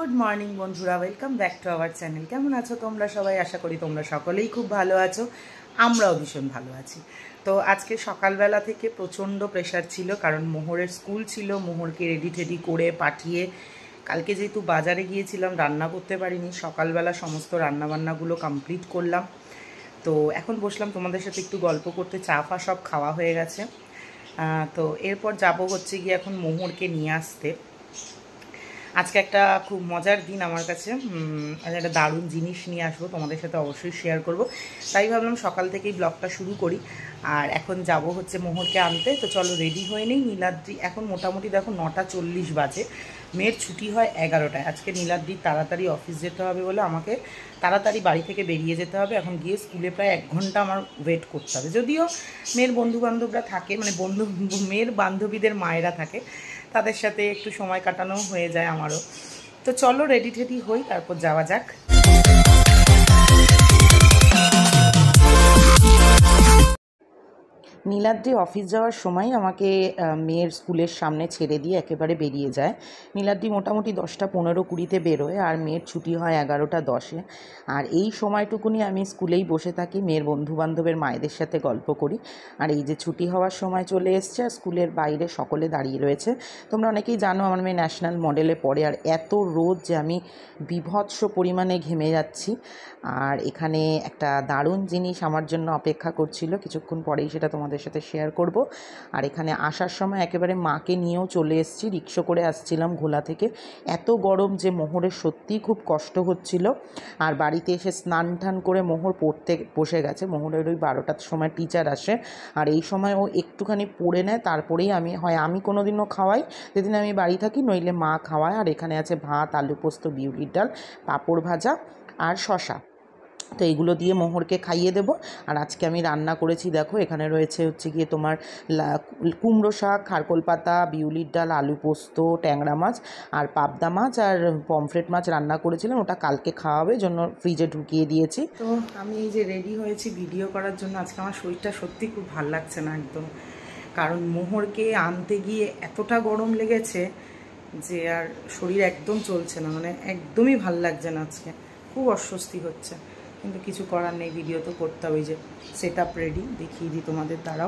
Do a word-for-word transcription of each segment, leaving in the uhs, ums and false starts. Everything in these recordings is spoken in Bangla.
गुड मर्निंग बंधुरा welcome back to our channel. केमन आछो तोमरा सबाई? आशा करी तोमरा सकलेई खूब भालो आछो, आमराओ भीषण भालो आछि। तो आज के सकालबेला थेके प्रचंड प्रेसार छिलो, कारण मोहरेर स्कूल छिलो। मोहरके रेडी टेडी करे पाठिए कालके जेहेतु बाजारे गिয়েছিলাম रान्ना करते पारिनी, सकालबेला समस्त रान्नाबान्नागुलो कमप्लीट करलाम। तो एखन बसलाम तोमादेर साथे एकटु गल्प करते। चा फा सब खावा हये गेছে। तो एरपर जाबो हच्छे गिये एखन मोहरके निये आसते। आज के एक खूब मजार दिन आमार काछे, आज एक दारुण जिनिस निये आसबो, तोमादेर साथे अवश्यई शेयर करब। ताई भाबलाम सकाल थेकेई ब्लगटा शुरू करी। और एखन जाबो हच्छे मोहरके आनते। तो चलो रेडी हये नेই। नीलाद्रि एखन मोटामुटी देखो नटा चल्लिश बाजे, मेয়ের ছুটি হয় এগারোটায়। আজকে নীলাদ্রির তাড়াতাড়ি অফিস যেতে হবে বলে আমাকে তাড়াতাড়ি বাড়ি থেকে বেরিয়ে যেতে হবে। এখন গিয়ে স্কুলে প্রায় এক ঘন্টা আমার ওয়েট করতে হবে। যদিও মেয়ের বন্ধুবান্ধবরা থাকে, মানে বন্ধু মেয়ের বান্ধবীদের মায়েরা থাকে, তাদের সাথে একটু সময় কাটানো হয়ে যায় আমারও। তো চলো রেডি টেডি হই, তারপর যাওয়া যাক। নীলাদ্রি অফিস যাওয়ার সময় আমাকে মেয়ের স্কুলের সামনে ছেড়ে দিয়ে একেবারে বেরিয়ে যায়। নীলাদ্রি মোটামুটি দশটা পনেরো কুড়িতে বেরোয়, আর মেয়ের ছুটি হয় এগারোটা দশে। আর এই সময়টুকুনি আমি স্কুলেই বসে থাকি, মেয়ের বন্ধুবান্ধবের মায়েদের সাথে গল্প করি। আর এই যে ছুটি হওয়ার সময় চলে এসছে, আর স্কুলের বাইরে সকলে দাঁড়িয়ে রয়েছে। তোমরা অনেকেই জানো আমার মেয়ে ন্যাশনাল মডেলে পড়ে, আর এত রোদ যে আমি বিভৎস পরিমাণে ঘেমে যাচ্ছি। আর এখানে একটা দারুণ জিনিস আমার জন্য অপেক্ষা করছিল, কিছুক্ষণ পরেই সেটা তোমাদের সাথে শেয়ার করব। আর এখানে আসার সময় একেবারে মাকে নিয়েও চলে এসেছি, রিক্সা করে আসছিলাম ঘোলা থেকে। এত গরম যে মোহরের সত্যিই খুব কষ্ট হচ্ছিল। আর বাড়িতে এসে স্নান টান করে মোহর পড়তে বসে গেছে। মোহরের ওই বারোটার সময় টিচার আসে, আর এই সময় ও একটুখানি পড়ে নেয়, তারপরেই আমি হয় আমি কোনো দিনও খাওয়াই যেদিন আমি বাড়ি থাকি, নইলে মা খাওয়ায়। আর এখানে আছে ভাত, আলু পোস্ত, বিউলির ডাল, পাঁপড় ভাজা আর শশা। তো এইগুলো দিয়ে মোহরকে খাইয়ে দেবো। আর আজকে আমি রান্না করেছি, দেখো এখানে রয়েছে হচ্ছে গিয়ে তোমার কুমড়ো শাক, খারকোল পাতা, বিউলির ডাল, আলু পোস্ত, ট্যাংরা মাছ আর পাবদা মাছ আর পমফ্রেট মাছ রান্না করেছিলাম। ওটা কালকে খাওয়াবে জন্য ফ্রিজে ঢুকিয়ে দিয়েছি। তো আমি এই যে রেডি হয়েছি ভিডিও করার জন্য। আজকে আমার শরীরটা সত্যি খুব ভালো লাগছে না একদম, কারণ মোহরকে আনতে গিয়ে এতটা গরম লেগেছে যে আর শরীর একদম চলছে না, মানে একদমই ভাল লাগছে না। আজকে খুব অস্বস্তি হচ্ছে, কিন্তু কিছু করার নেই, ভিডিও তো করতে হবে। যে সেট আপ রেডি, দেখিয়ে দিই তোমাদের দ্বারাও।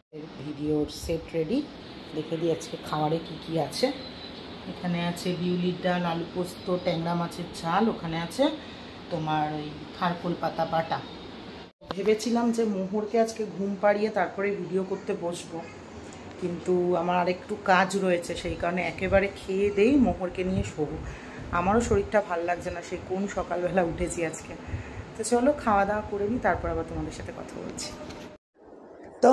ভিডিওর সেট রেডি, দেখে দিই আজকে খাবারে কি কি আছে। এখানে আছে বিউলির ডাল, আলু পোস্ত, ট্যাংরা মাছের ঝাল, ওখানে আছে তোমার ওই খারকোল পাতা বাটা। ভেবেছিলাম যে মোহরকে আজকে ঘুম পাড়িয়ে তারপরে ভিডিও করতে বসবো, কিন্তু আমার আরেকটু কাজ রয়েছে, সেই কারণে একেবারে খেয়ে দেই মোহরকে নিয়ে শোবো। আমারও শরীরটা ভাল লাগছে না, সেই কোন সকালবেলা উঠেছি আজকে। তো চলো খাওয়া দাওয়া করে নিই, তারপর আবার তোমাদের সাথে কথা বলছি। তো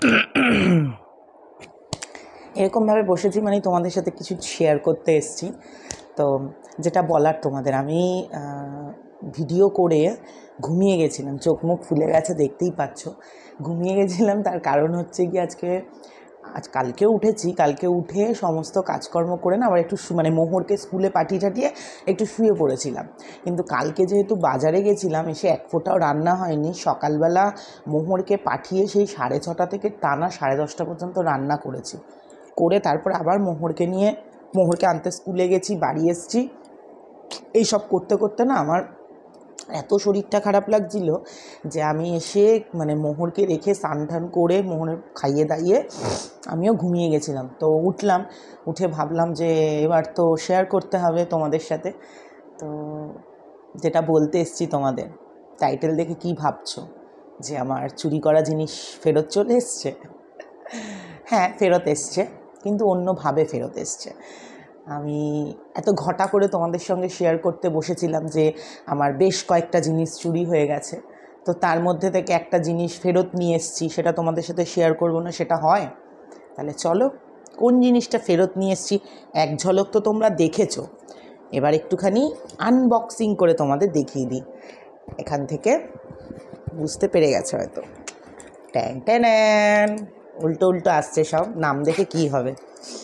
এরকমভাবে বসেছি, মানে তোমাদের সাথে কিছু শেয়ার করতে এসেছি। তো যেটা বলার তোমাদের, আমি ভিডিও করে ঘুমিয়ে গেছিলাম, চোখ মুখ ফুলে গেছে দেখতেই পাচ্ছ। ঘুমিয়ে গেছিলাম, তার কারণ হচ্ছে কি আজকে আজ কালকেও উঠেছি, কালকে উঠে সমস্ত কাজকর্ম করে না আবার একটু মানে মোহরকে স্কুলে পাঠিয়ে টাটিয়ে একটু শুয়ে পড়েছিলাম। কিন্তু কালকে যেহেতু বাজারে গেছিলাম, এসে এক ফোঁটাও রান্না হয়নি। সকালবেলা মোহরকে পাঠিয়ে সেই সাড়ে ছটা থেকে টানা সাড়ে দশটা পর্যন্ত রান্না করেছি, করে তারপর আবার মোহরকে নিয়ে মোহরকে আনতে স্কুলে গেছি, বাড়ি এসেছি। এইসব করতে করতে না আমার এত শরীরটা খারাপ লাগছিল যে আমি এসে মানে মোহরকে রেখে স্নান টান করে মোহরের খাইয়ে দাইয়ে আমিও ঘুমিয়ে গেছিলাম। তো উঠলাম, উঠে ভাবলাম যে এবার তো শেয়ার করতে হবে তোমাদের সাথে। তো যেটা বলতে এসছি তোমাদের, টাইটেল দেখে কি ভাবছো যে আমার চুরি করা জিনিস ফেরত চলে এসছে? হ্যাঁ, ফেরত এসছে, কিন্তু অন্যভাবে ফেরত এসছে। আমি এত ঘটা করে তোমাদের সঙ্গে শেয়ার করতে বসেছিলাম যে আমার বেশ কয়েকটা জিনিস চুরি হয়ে গেছে। তো তার মধ্যে থেকে একটা জিনিস ফেরত নিয়ে এসেছি, সেটা তোমাদের সাথে শেয়ার করব না, সেটা হয়? তাহলে চলো কোন জিনিসটা ফেরত নিয়ে এসেছি এক ঝলক তো তোমরা দেখেছো, এবার একটুখানি আনবক্সিং করে তোমাদের দেখিয়ে দিই। এখান থেকে বুঝতে পেরে গেছে হয়তো। ট্যাং ট্যান, উল্টো উল্টো আসছে সব, নাম দেখে কি হবে।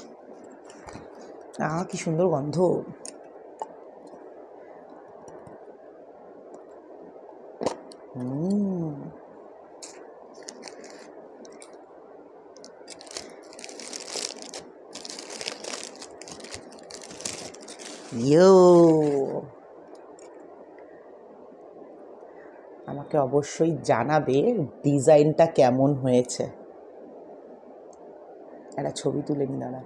আহ কি সুন্দর গন্ধ। হুম ইয়ো, আমাকে অবশ্যই জানাবে ডিজাইনটা কেমন হয়েছে। একটা ছবি তুলে নি দাঁড়া।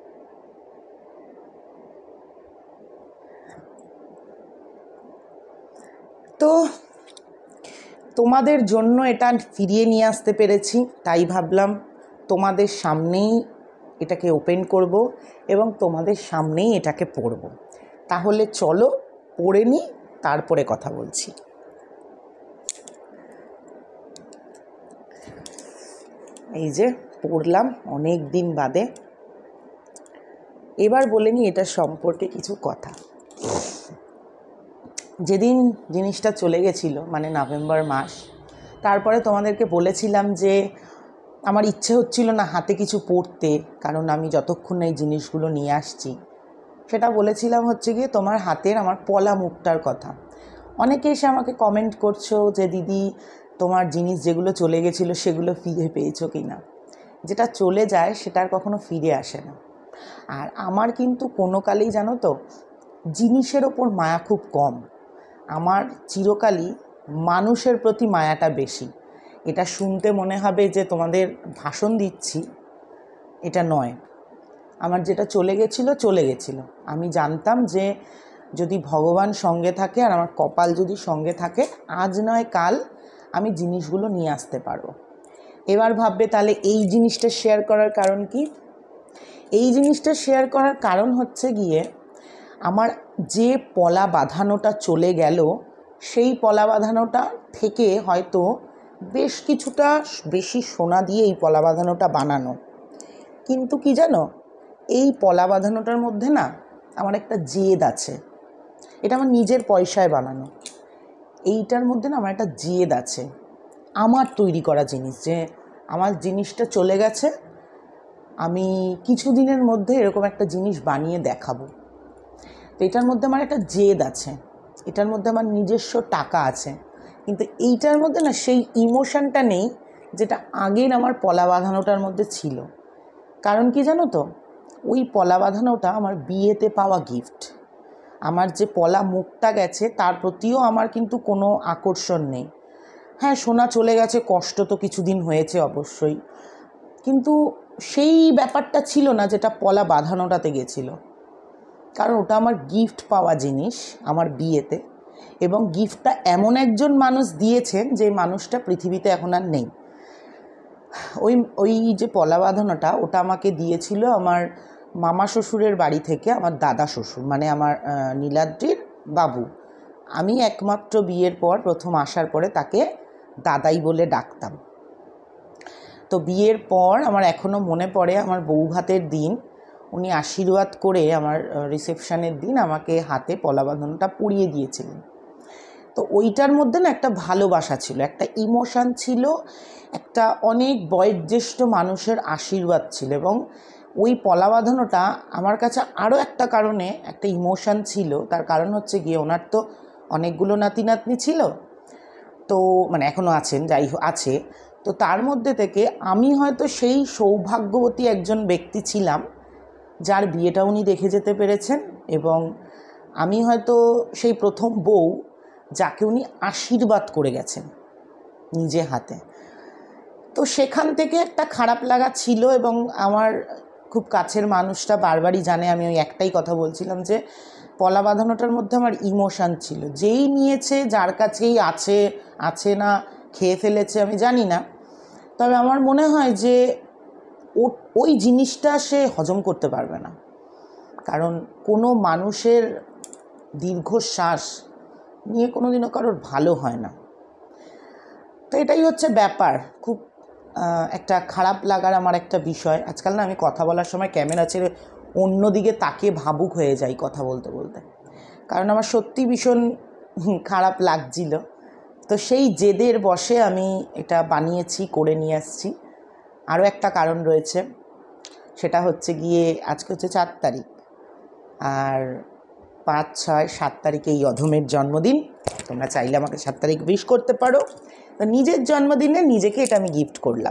তো তোমাদের জন্য এটা ফিরিয়ে নিয়ে আসতে পেরেছি, তাই ভাবলাম তোমাদের সামনেই এটাকে ওপেন করব এবং তোমাদের সামনেই এটাকে পরব। তাহলে চলো পরে নিই, তারপরে কথা বলছি। এই যে পরলাম অনেক দিন বাদে। এবার বলে নিই এটা সম্পর্কে কিছু কথা। যেদিন জিনিসটা চলে গেছিলো, মানে নভেম্বর মাস, তারপরে তোমাদেরকে বলেছিলাম যে আমার ইচ্ছে হচ্ছিল না হাতে কিছু পরতে, কারণ আমি যতক্ষণ এই জিনিসগুলো নিয়ে আসছি, সেটা বলেছিলাম হচ্ছে গিয়ে তোমার হাতের আমার পলা মুখটার কথা। অনেকে এসে আমাকে কমেন্ট করছো যে দিদি তোমার জিনিস যেগুলো চলে গেছিলো সেগুলো ফিরে পেয়েছো কি না। যেটা চলে যায় সেটা আর কখনো ফিরে আসে না। আর আমার কিন্তু কোনো কালেই জানো তো জিনিসের ওপর মায়া খুব কম। আমার চিরকালই মানুষের প্রতি মায়াটা বেশি। এটা শুনতে মনে হবে যে তোমাদের ভাষণ দিচ্ছি, এটা নয়। আমার যেটা চলে গেছিলো চলে গেছিলো। আমি জানতাম যে যদি ভগবান সঙ্গে থাকে আর আমার কপাল যদি সঙ্গে থাকে, আজ নয় কাল আমি জিনিসগুলো নিয়ে আসতে পারবো। এবার ভাববে তাহলে এই জিনিসটা শেয়ার করার কারণ কি? এই জিনিসটা শেয়ার করার কারণ হচ্ছে গিয়ে আমার যে পলা বাঁধানোটা চলে গেল, সেই পলা বাঁধানোটা থেকে হয়তো বেশ কিছুটা বেশি সোনা দিয়ে এই পলা বাঁধানোটা বানানো। কিন্তু কি জানো, এই পলা বাঁধানোটার মধ্যে না আমার একটা জেদ আছে। এটা আমার নিজের পয়সায় বানানো। এইটার মধ্যে না আমার একটা জেদ আছে, আমার তৈরি করা জিনিস, যে আমার জিনিসটা চলে গেছে, আমি কিছু দিনের মধ্যে এরকম একটা জিনিস বানিয়ে দেখাবো। তো এটার মধ্যে আমার একটা জেদ আছে, এটার মধ্যে আমার নিজস্ব টাকা আছে। কিন্তু এইটার মধ্যে না সেই ইমোশনটা নেই যেটা আগের আমার পলা বাঁধানোটার মধ্যে ছিল। কারণ কি জানো তো, ওই পলা বাঁধানোটা আমার বিয়েতে পাওয়া গিফট। আমার যে পলা মুখটা গেছে তার প্রতিও আমার কিন্তু কোনো আকর্ষণ নেই। হ্যাঁ, সোনা চলে গেছে, কষ্ট তো কিছুদিন হয়েছে অবশ্যই, কিন্তু সেই ব্যাপারটা ছিল না যেটা পলা বাঁধানোটাতে গেছিলো। কারণ ওটা আমার গিফট পাওয়া জিনিস আমার বিয়েতে, এবং গিফটটা এমন একজন মানুষ দিয়েছেন যে মানুষটা পৃথিবীতে এখন আর নেই। ওই ওই যে পলা বাঁধানোটা ওটা আমাকে দিয়েছিল আমার মামা শ্বশুরের বাড়ি থেকে আমার দাদা শ্বশুর, মানে আমার নীলাদ্রির বাবু। আমি একমাত্র বিয়ের পর প্রথম আসার পরে তাকে দাদাই বলে ডাকতাম। তো বিয়ের পর আমার এখনও মনে পড়ে, আমার বউ ভাতের দিন উনি আশীর্বাদ করে আমার রিসেপশানের দিন আমাকে হাতে পলা বাঁধানোটা পরিয়ে দিয়েছিলেন। তো ওইটার মধ্যে না একটা ভালোবাসা ছিল, একটা ইমোশান ছিল, একটা অনেক বয়োজ্যেষ্ঠ মানুষের আশীর্বাদ ছিল। এবং ওই পলা বাঁধানোটা আমার কাছে আরও একটা কারণে একটা ইমোশান ছিল। তার কারণ হচ্ছে গিয়ে ওনার তো অনেকগুলো নাতি নাতনি ছিল, তো মানে এখনও আছেন, যাই আছে। তো তার মধ্যে থেকে আমি হয়তো সেই সৌভাগ্যবতী একজন ব্যক্তি ছিলাম যার বিয়েটা উনি দেখে যেতে পেরেছেন, এবং আমি হয়তো সেই প্রথম বউ যাকে উনি আশীর্বাদ করে গেছেন নিজে হাতে। তো সেখান থেকে একটা খারাপ লাগা ছিল, এবং আমার খুব কাছের মানুষটা বারবারই জানে আমি ওই একটাই কথা বলছিলাম যে পলা বাঁধানোটার মধ্যে আমার ইমোশান ছিল। যেই নিয়েছে, যার কাছেই আছে আছে না খেয়ে ফেলেছে আমি জানি না, তবে আমার মনে হয় যে ওই জিনিসটা সে হজম করতে পারবে না। কারণ কোনো মানুষের দীর্ঘশ্বাস নিয়ে কোনো দিনও কারোর ভালো হয় না। তো এটাই হচ্ছে ব্যাপার, খুব একটা খারাপ লাগার আমার একটা বিষয়। আজকাল না আমি কথা বলার সময় ক্যামেরা ছেড়ে অন্যদিকে তাকিয়ে ভাবুক হয়ে যাই কথা বলতে বলতে, কারণ আমার সত্যি ভীষণ খারাপ লাগছিল। তো সেই জেদের বশে আমি এটা বানিয়েছি, করে নিয়ে আসছি। আরও একটা কারণ রয়েছে, সেটা হচ্ছে গিয়ে আজকে হচ্ছে চার তারিখ, আর পাঁচ ছয় সাত তারিখে এই অধমের জন্মদিন। তোমরা চাইলে আমাকে সাত তারিখ উইশ করতে পারো। তো নিজের জন্মদিনে নিজেকে এটা আমি গিফট করলাম,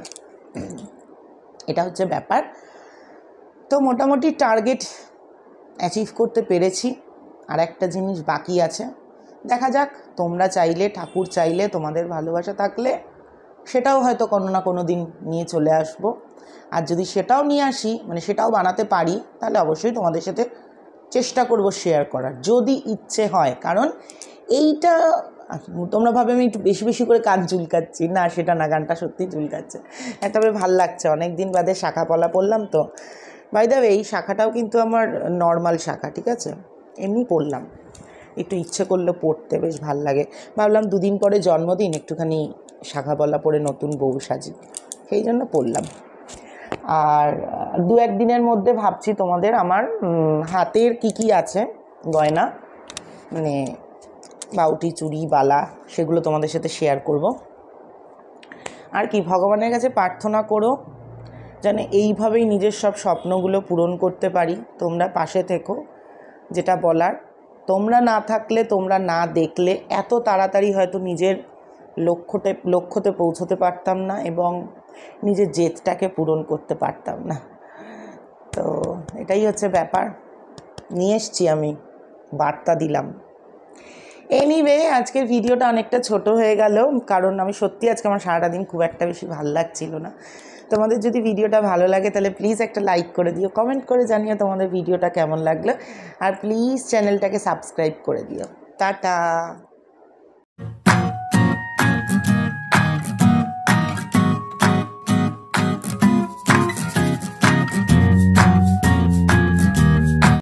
এটা হচ্ছে ব্যাপার। তো মোটামুটি টার্গেট অ্যাচিভ করতে পেরেছি। আর একটা জিনিস বাকি আছে, দেখা যাক, তোমরা চাইলে, ঠাকুর চাইলে, তোমাদের ভালোবাসা থাকলে সেটাও হয়তো কোনো না কোনো দিন নিয়ে চলে আসবো। আর যদি সেটাও নিয়ে আসি, মানে সেটাও বানাতে পারি, তাহলে অবশ্যই তোমাদের সাথে চেষ্টা করব শেয়ার করার, যদি ইচ্ছে হয়। কারণ এইটা তোমরা ভাবে আমি একটু বেশি বেশি করে কান চুলকাচ্ছি, না সেটা না, গানটা সত্যিই চুলকাচ্ছে। তবে ভাল লাগছে, অনেক দিন বাদে শাখা পলা পরলাম তো। বাই দ্য ওয়ে, এই শাখাটাও কিন্তু আমার নর্মাল শাখা, ঠিক আছে, এমনি পরলাম, একটু ইচ্ছে করলে পড়তে বেশ ভাল লাগে। ভাবলাম দুদিন পরে জন্মদিন, একটুখানি শাখা পলা পরে নতুন বউ সাজি, সেই জন্য পরলাম। আর দু একদিনের মধ্যে ভাবছি তোমাদের আমার হাতের কি কি আছে গয়না, মানে বাউটি, চুড়ি, বালা, সেগুলো তোমাদের সাথে শেয়ার করব। আর কি, ভগবানের কাছে প্রার্থনা করো যেন এইভাবেই নিজের সব স্বপ্নগুলো পূরণ করতে পারি। তোমরা পাশে থেকো, যেটা বলার। তোমরা না থাকলে, তোমরা না দেখলে এত তাড়াতাড়ি হয়তো নিজের লক্ষ্যতে লক্ষ্যতে পৌঁছতে পারতাম না এবং নিজের জেদটাকে পূরণ করতে পারতাম না। তো এটাই হচ্ছে ব্যাপার, নিয়ে এসছি আমি, বার্তা দিলাম। এনিওয়ে, আজকের ভিডিওটা অনেকটা ছোট হয়ে গেল, কারণ আমি সত্যি আজকে আমার সারাটা দিন খুব একটা বেশি ভালো লাগছিল না। তোমাদের যদি ভিডিওটা ভালো লাগে তাহলে প্লিজ একটা লাইক করে দিও, কমেন্ট করে জানিও তোমাদের ভিডিওটা কেমন লাগলো, আর প্লিজ চ্যানেলটাকে সাবস্ক্রাইব করে দিও। টাটা।